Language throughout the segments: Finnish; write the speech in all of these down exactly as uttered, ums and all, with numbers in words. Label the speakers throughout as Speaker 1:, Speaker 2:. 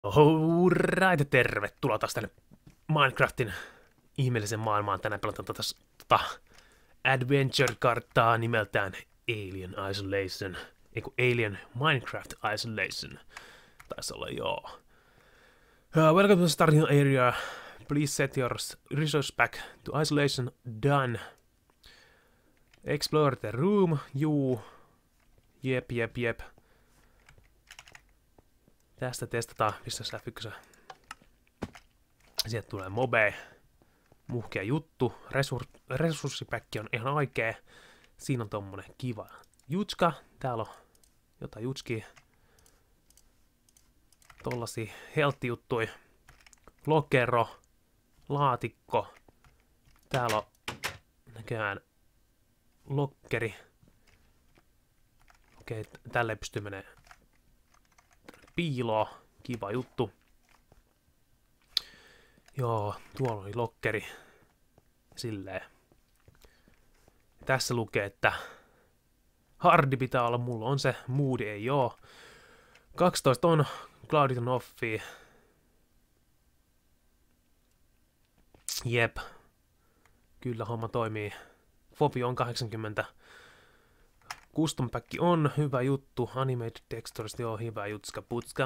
Speaker 1: Alright, tervetuloa taas tänne Minecraftin ihmeellisen maailmaan. Tänään pelataan tota, tota Adventure-karttaa nimeltään Alien Isolation. Eiku Alien Minecraft Isolation. Taisi olla joo. Uh, welcome to the starting area. Please set your resource back to isolation. Done. Explore the room. Juu. Jep, jep, jep. Tästä testataan, pistäs F yksi. Sieltä tulee mobe. Muhkea juttu. Resur resurssipäkki on ihan oikee. Siinä on tommonen kiva jutska. Täällä on jotain jutskia. Tollasia heltti-juttui. Lokero. Laatikko. Täällä on näköjään lokkeri. Okei, tälle pystyy menemään piiloa. Kiva juttu. Joo, tuolla oli lokkeri. Silleen. Tässä lukee, että hardi pitää olla, mulla on se, moodi ei oo. kaksitoista on, cloudit on offi. Jep. Kyllä homma toimii. Fobi on kahdeksankymmentä. Custom pack on, hyvä juttu. Animated textures, joo, hyvä jutska putska.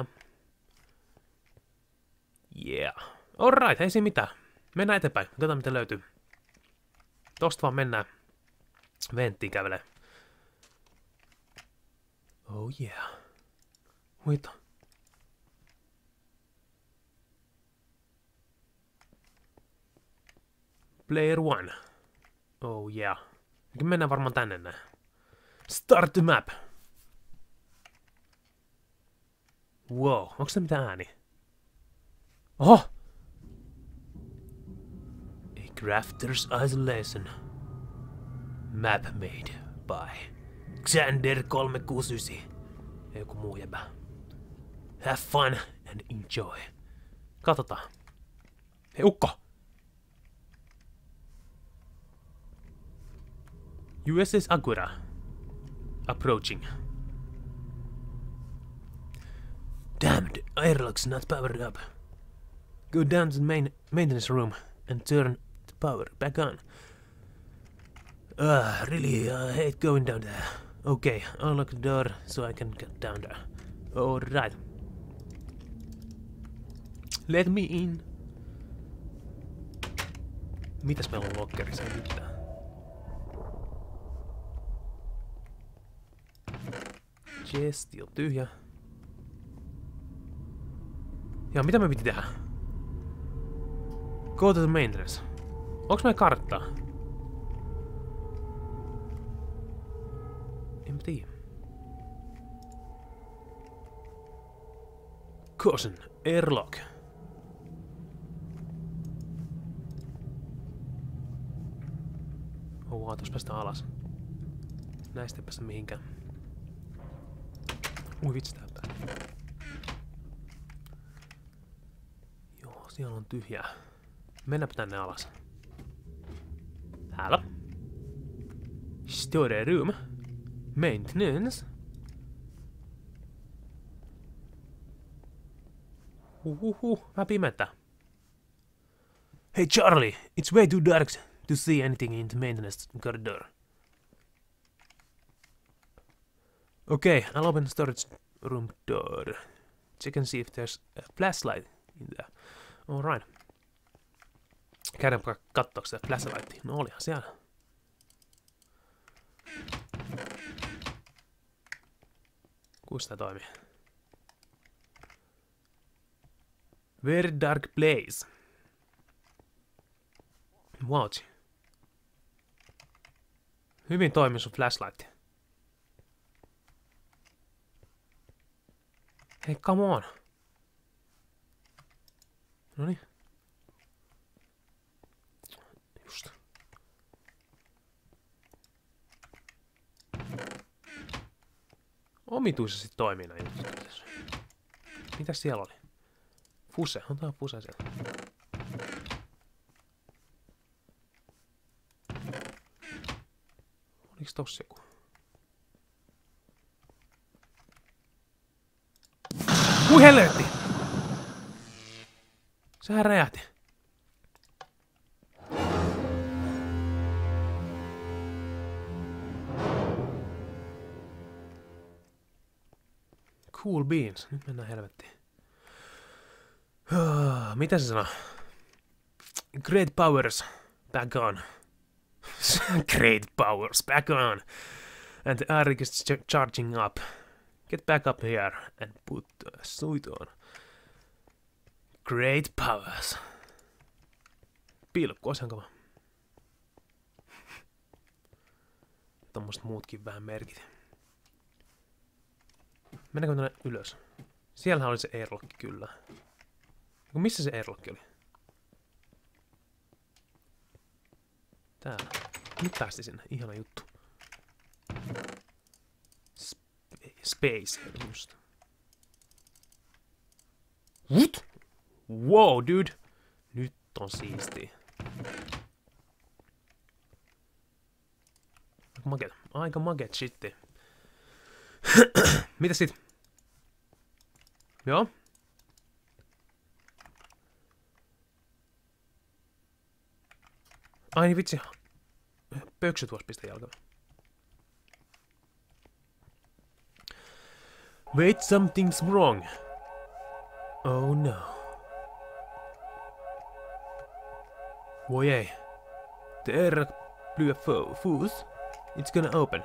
Speaker 1: Yeah. Alright, ei siinä mitään. Mennään eteenpäin, katsotaan mitä löytyy. Tosta vaan mennään. Venttiin kävelee. Oh yeah. Huita. Player one. Oh yeah. Mennään varmaan tänne näin. Start the map. Wow, onko se mitään ääni? Oho! A Crafter's Isolation. Map made by Xander kolme kuusi yhdeksän. Ja joku muu jäbä. Have fun and enjoy. Katsotaan. Hei ukko! U S S Agura. Approaching. Damned, airlock's not powered up. Go down to the main maintenance room and turn the power back on. Uh, really, I hate going down there. Okay, unlock the door so I can get down there. Alright. Let me in. Mitäs meillä on lokkerissa? Ei mitään. Chesti on tyhjä. Ja mitä me piti tehdä? Go to the maintenance. Onks meillä karttaa? En mä tiedä. Caution, airlock. Oh, tuossa päästään alas. Näistä ei päästä mihinkään. Ui vitsi tää päin. Joo, siellä on tyhjää. Mennäpä tänne alas. Täällä. Store room. Maintenance. Huhuhu, mä pimetä. Hey Charlie, it's way too dark to see anything in the maintenance corridor. Okay, I'll open the storage room door. Check and see if there's a flashlight in there. Alright. Käydäänpä kattooks sitä flashlightia. No olihan siellä. Kuinka tää toimii? Very dark place. Watch. Hyvin toimii sun flashlight. Hei, come on. Noniin. Just. Omituisesti toimii näin jutut. Mitäs siellä oli? Fuse, on tää fuse siellä. Oliks tossa joku? Ui helvetti! Sehän räjähti. Cool beans. Nyt mennään helvettiin. Mitä se sanoo? Great powers back on. Great powers back on. And the Arik is ch charging up. Get back up here and put the suit on. Great powers. Pilkku, olisi kova. Tommoset muutkin vähän merkit. Mennäänkö tuonne ylös? Siellähän oli se airlock kyllä. Missä se airlock oli? Täällä. Nyt päästi sinne. Ihana juttu. Space. Just. What? Wow, dude. Nyt on siistiä. Aika maket. Aika maket shitti. Mitä sit? Joo. Ai niin vitsi. Pöksy tuossa pistä jalkaan. Wait, something's wrong. Oh no. Voi ei. The air blew a fuse. It's gonna open.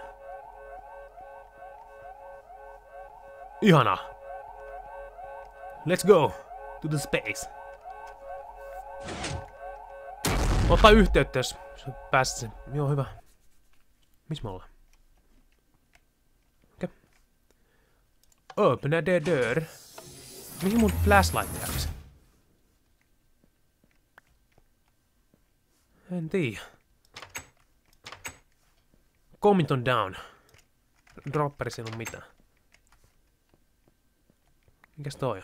Speaker 1: Ihanaa. Let's go to the space. Ota yhteyttä, jos pääset sen. Joo, hyvä. Missä me ollaan? Okei. Okay. Open the door. Mihin mun flashlight jääksi? En tiedä. Comment on down. Dropperi siinä on mitään. Mikäs toi on?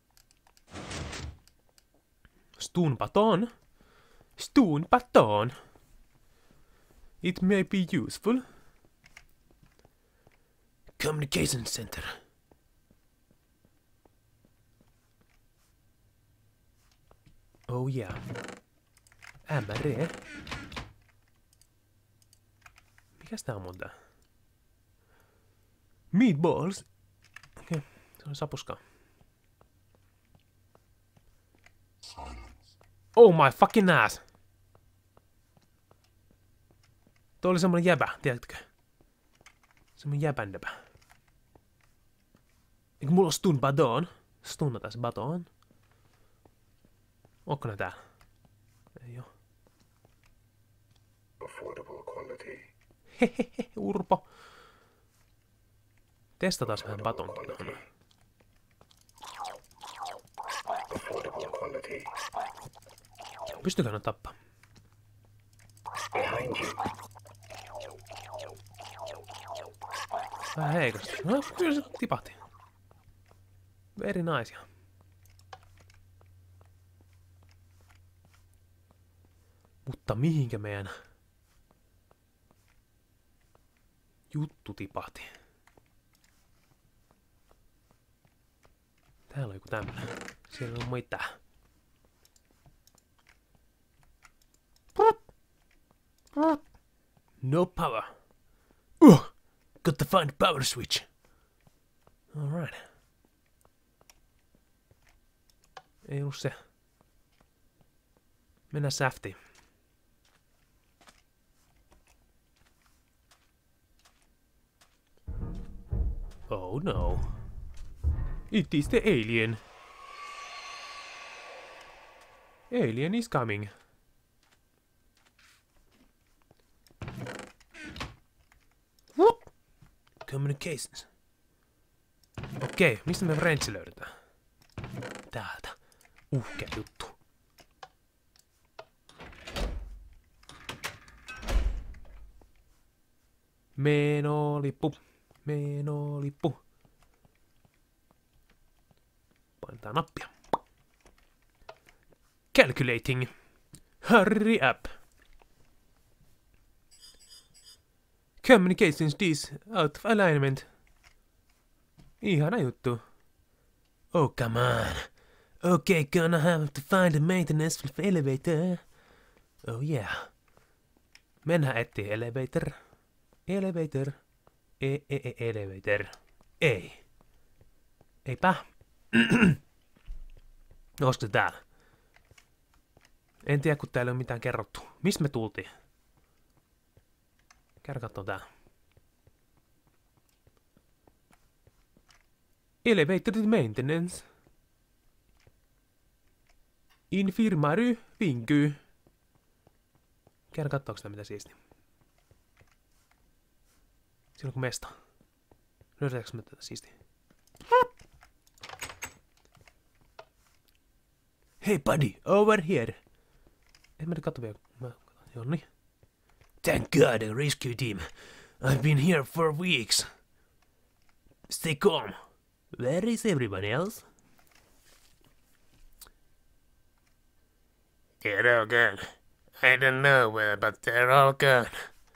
Speaker 1: Stun baton. Stun baton. It may be useful. Communication center. Oh yeah. M R. Mikäs tää on mun tää? Meatballs. Okei, okay. Se on sapuskaa. Oh my fucking ass! Tuo oli semmonen jäbä, tiedätkö? Semmonen jäbändäpä. Eikö mulla on stun baton? Stunnataan se baton. Onko ne täällä? Ei oo.
Speaker 2: Affordable quality.
Speaker 1: Hehehe, urpo. Testataan vähän baton.
Speaker 2: Affordable quality.
Speaker 1: Pystykö ne tappaa?
Speaker 2: Behind you.
Speaker 1: Vähän heikosti. No, kyllä se tipahti. Very nice. Mutta mihinkä meidän juttu tipahti? Täällä on joku tämmönen. Siellä on mitä. No power. Uh, got to find power switch. Alright. Ei ollut se. Mennään säftiin. Oh no. It is the alien. Alien is coming. Whoop. Communications. Okei, okay, mistä me wrenchi löydetään? Täältä. Uhkea juttu. Menolippu. Menolippu. Painetaan nappia. Calculating. Hurry up. Communications is out of alignment. Ihana juttu. Oh, come on. Okay, gonna have to find a maintenance for the elevator. Oh yeah. Mennään etsiä elevator. Elevator. E, e, e, elevator. Ei. Eipä. No, olisiko se täällä? En tiedä, kun täällä ei ole mitään kerrottu. Mistä me tultiin? Käydä kattoo tää. Elevator maintenance. Infirmary vinkyy. Käydä kattoo, onko tää mitä siistiä. Siinä on kuin mesta. Löydetäänkö me tätä siistiä? Hey buddy, over here. En mä nyt katso vielä. Mä katson. Jonni. Thank God, a rescue team. I've been here for weeks. Stay calm. Where is everyone else? They're all gone. I don't know where, but they're all gone.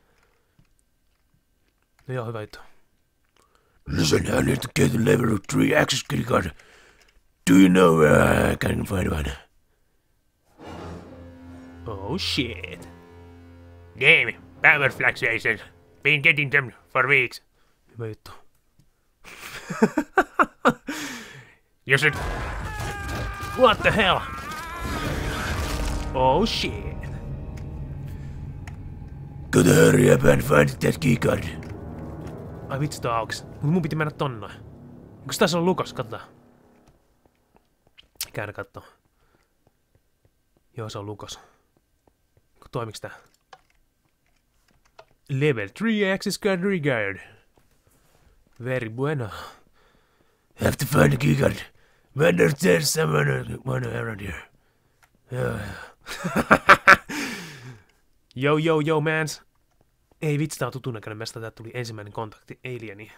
Speaker 1: No joo, hyvä juttu. Listen, I need to get the level three access key card. Do you know where I can find one? Oh shit. Game, power fluctuations. Been getting them for weeks. Hyvä juttu. You should... What the hell? Oh shit. Gotta hurry up and find that keycard. Ai vitsi tää auks. Mut mun piti mennä tonne. Onko tässä on Lukas? Katsotaan. Käydä kattoo. Joo, se on Lukas. Toimiks tää? Level three access card required. Very bueno. Have to find the keycard. Wonder if there's someone one around here. Yeah. Yo, yo, yo, mans. Ei vitsi, tää on tutun näköinen mesta. Tää tuli ensimmäinen kontakti alieniin.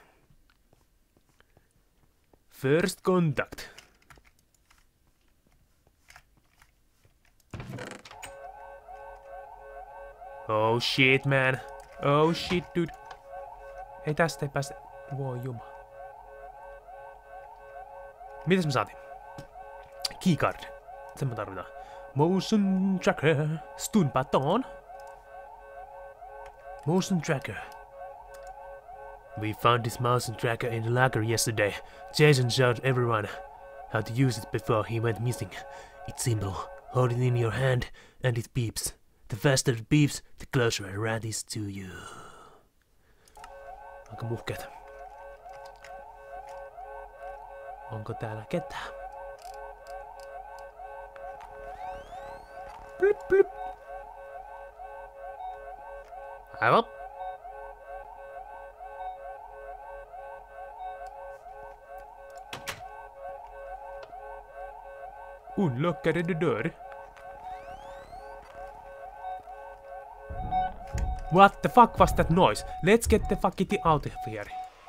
Speaker 1: First contact. Oh shit, man. Oh shit, dude. Ei tästä ei päästä. Voi juma. Mitäs me saatiin? Keycard. Sen me tarvitaan. Motion tracker. Stun baton. Motion tracker. We found this motion tracker in the locker yesterday. Jason showed everyone how to use it before he went missing. It's simple. Hold it in your hand and it beeps. The faster it beeps, the closer a rat is to you. Aika muhkeeta. Onko täällä ketään? Blip, blip. Aivan. Unlockade the door. What the fuck was that noise? Let's get the fuck it out of here.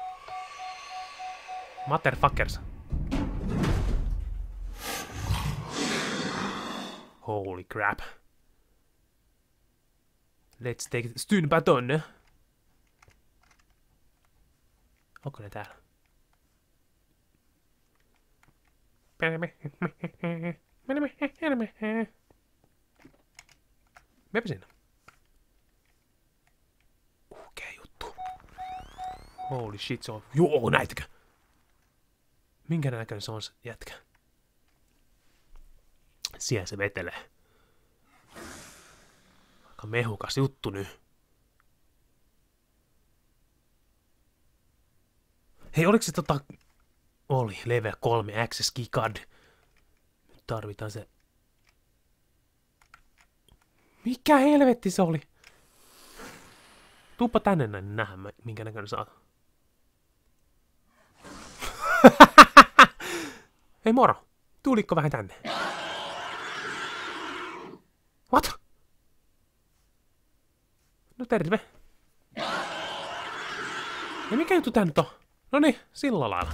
Speaker 1: Motherfuckers. Holy crap. Let's take it. Stun baton. Onko ne täällä? Mepä sinne. Ukea juttu. Holy shit, se on... Joo, näitäkö? Minkä näköinen se on se jätkä? Siellä se vetelee. Aika mehukas juttu nyt. Hei, oliko se tota... Oli, level kolme access keycard. Nyt tarvitaan se... Mikä helvetti se oli? Tuuppa tänne näin nähdä, minkä näköinen saa. Hei moro, tuliko vähän tänne? What? No terve. Ja mikä juttu tää nyt on? Noniin, sillä lailla.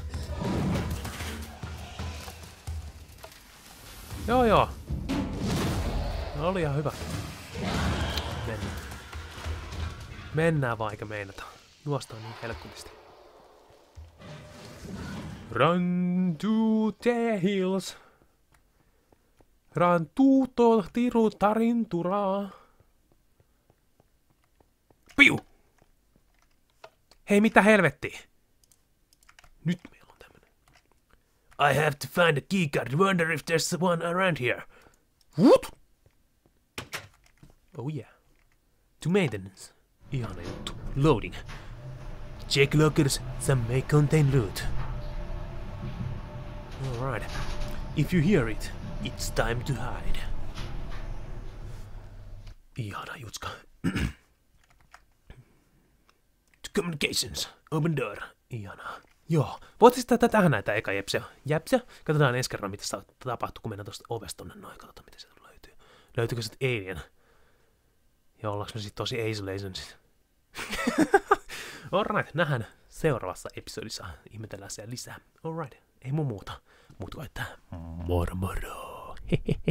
Speaker 1: Joo joo. No, oli ihan hyvä. Mennään. Mennään vaan eikä meinata. Juostaan niin helkkutisti. Run to the hills. Rantuuto tiru tarinturaa. Piu! Hei, mitä helvettiä? Nyt meillä on tämmönen. I have to find a keycard. Wonder if there's one around here. What? Oh yeah. To maintenance. Ihana juttu. Loading. Check lockers. Some may contain loot. Alright. If you hear it, it's time to hide. Ihana jutska. To communications. Open door. Ihanaa. Joo. Voitaisiin tätä tähän näitä eka jepsiä. Jepsiä. Katsotaan ensi kerran, mitä tapahtuu, kun mennään tuosta ovesta tonne noin. Katsotaan, mitä sieltä löytyy. Löytyykö sitten alien? Ja ollaanko me sitten tosi isolated sit? Alright, nähdään seuraavassa episodissa. Ihmetellään siellä lisää. Alright, ei mun muuta. Muuta kuin että moro moro.